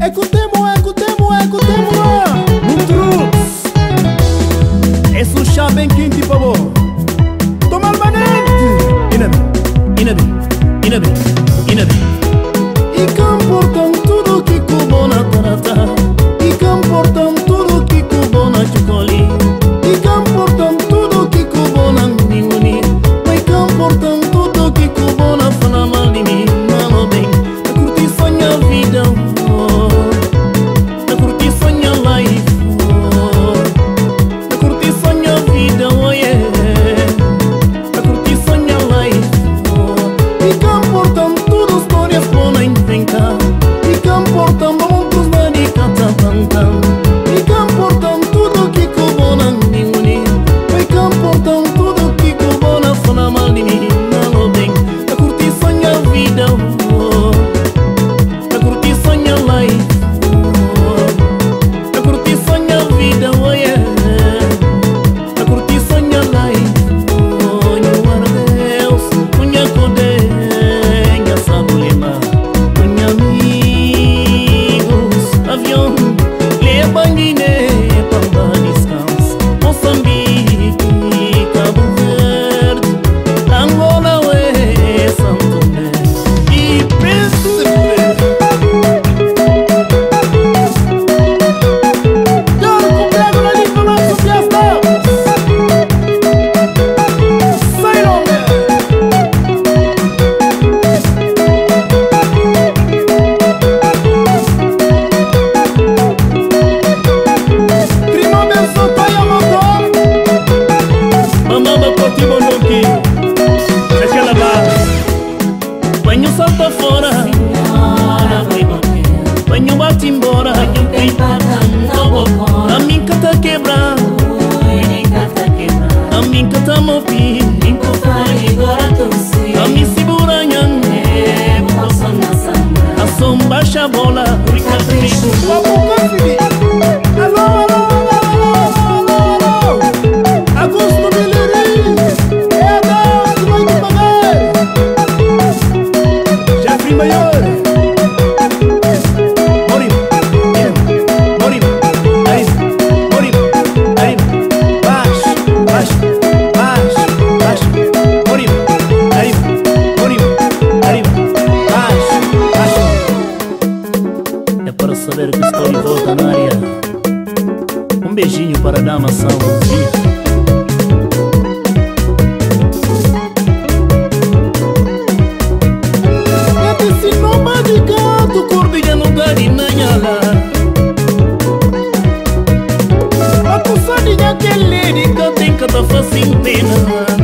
Écoutez-moi, écoutez-moi, écoutez-moi. Mutrux. Es un chá bem quente, por favor. Toma o manente. Inabi, inabi, inabi, inabi. E comportam tudo que cubona tarata. E comportam tudo que cubona chocoli. E comportam tudo que cubona nimuni. Mas comportam tudo que cubona fala mal de mim. Malo bem, a curtir sonha a vida. A curtir sonha a life. A curtir sonha a vida, oh yeah. A curtir sonha a life. E comportam tudo histórias boas a inventar. E comportam muitos maricata cantam. E comportam tudo que cubona nimuni. Mas comportam tudo que cubona fala mal de mim. Malo bem, a curtir sonha a vida. A curtir sonha a life. A curtir sonha a vida, oh yeah. A curtir sonha a life. Oh, nhumara Deus, unha codenha, sabulema, unha amigos, avião, leva Guiné, Pamba descanso, Moçambique, Cabo Verde, Angola, ué, Santo Tomé e Príncipe. Banho salta fora, banho bate embora. A minha tá quebra, a minha tá movi. A minha seguranha, a som baixa a bola. Alô, alô, alô, alô, alô. Augusto Bileri, é da noite pagar. Jeffrey Maior. Morim, morim, aí, morim, aí, baixo, baixo, baixo, baixo, morim, aí, baixo, baixo. É para saber que estou de volta na área. Um beijinho para a dama Salvozinha. Se não de gato, cordilha no garinanhala. A coçadinha que é lírica tem cada face em pena.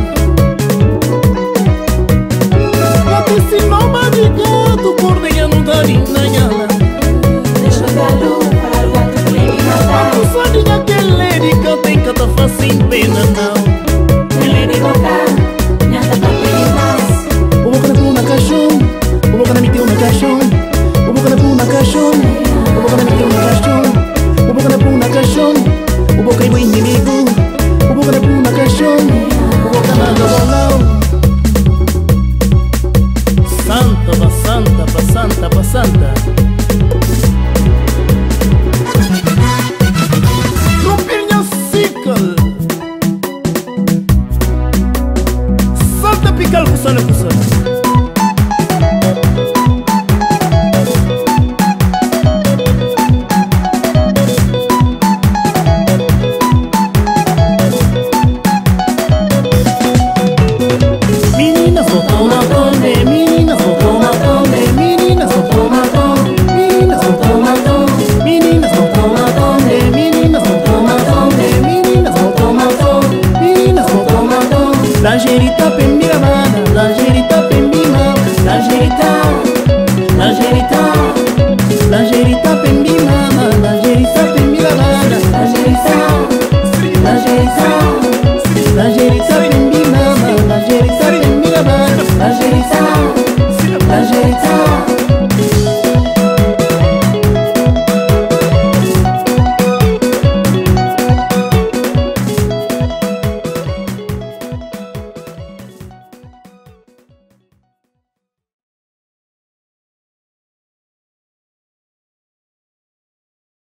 Se não de gato, cordilha no garinanhala. Deixa o galo para o gato criminal. A coçadinha que é lírica tem cada face em pena. Ele de boca, minha tata criminal. O boca na pula na caixão. O boca na meteu na caixão. O boca na pula na caixão. O boca na meteu na caixão. O boca na pula na caixão. O boca é o inimigo. O boca na pula na caixão. O boca na gabolão. Santa, pa santa, pa santa, pa santa. Rompinha cical. Salta pical, kusana, kusana. Langerita pembira mana, langerita pembima, langerita